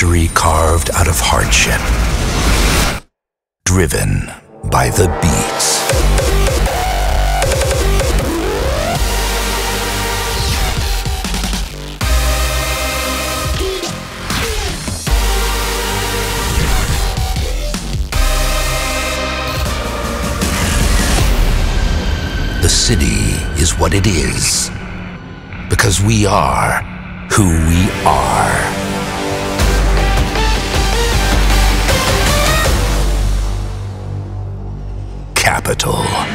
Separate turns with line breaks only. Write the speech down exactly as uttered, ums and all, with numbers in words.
history carved out of hardship, driven by the beats. The city is what it is because we are who we are. Capital.